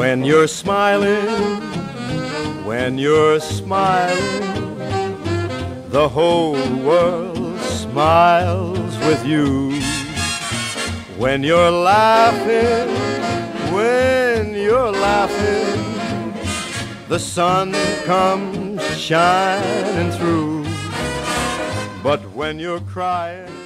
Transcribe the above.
When you're smiling, when you're smiling, the whole world smiles with you. When you're laughing, the sun comes shining through. But when you're crying,